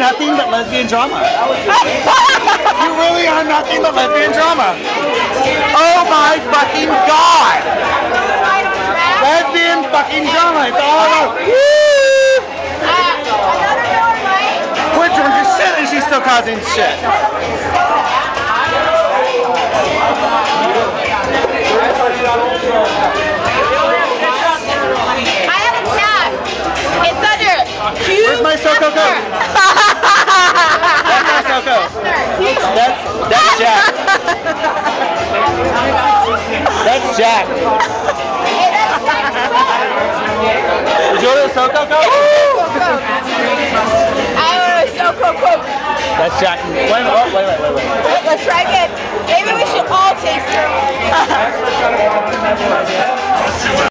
nothing but lesbian drama. You really are nothing but lesbian drama. Oh my fucking god! Lesbian fucking drama. It's all about. We're drunk as shit and she's still causing shit. I have a tab. It's under Q. Where's my Sokoko? That's my Soko. That's Jack. That's Jack. Did you order a Sokoko? I ordered a Sokoko. That's Jack. Wait. Let's try again.